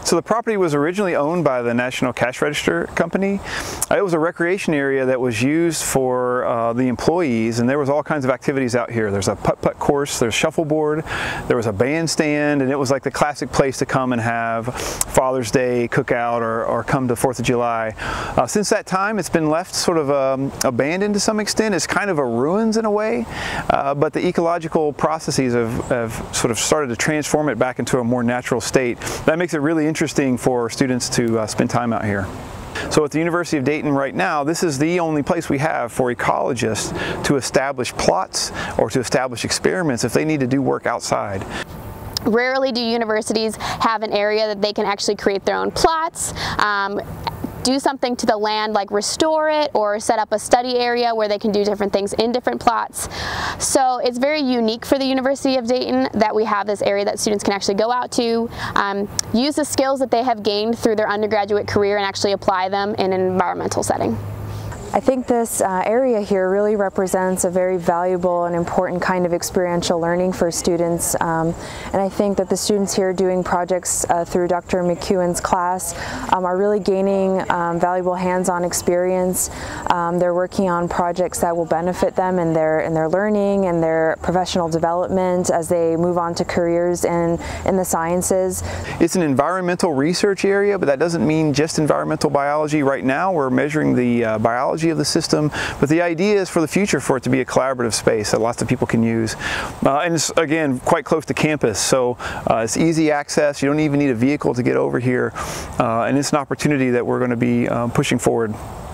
So the property was originally owned by the National Cash Register Company. It was a recreation area that was used for the employees, and there was all kinds of activities out here. There's a putt-putt course, there's shuffleboard, there was a bandstand, and it was like the classic place to come and have Father's Day cookout or come to 4th of July. Since that time, it's been left sort of abandoned to some extent. It's kind of a ruins in a way, but the ecological processes have sort of started to transform it back into a more natural state. That makes it really interesting for students to spend time out here. So at the University of Dayton right now, this is the only place we have for ecologists to establish plots or to establish experiments if they need to do work outside. Rarely do universities have an area that they can actually create their own plots, do something to the land like restore it, or set up a study area where they can do different things in different plots. So it's very unique for the University of Dayton that we have this area that students can actually go out to, use the skills that they have gained through their undergraduate career and actually apply them in an environmental setting. I think this area here really represents a very valuable and important kind of experiential learning for students, and I think that the students here doing projects through Dr. McEwan's class are really gaining valuable hands-on experience. They're working on projects that will benefit them in their learning and their professional development as they move on to careers in the sciences. It's an environmental research area, but that doesn't mean just environmental biology. Right now we're measuring the biology of the system, but the idea is for the future for it to be a collaborative space that lots of people can use. And it's, again, quite close to campus, so it's easy access. You don't even need a vehicle to get over here, and it's an opportunity that we're going to be pushing forward.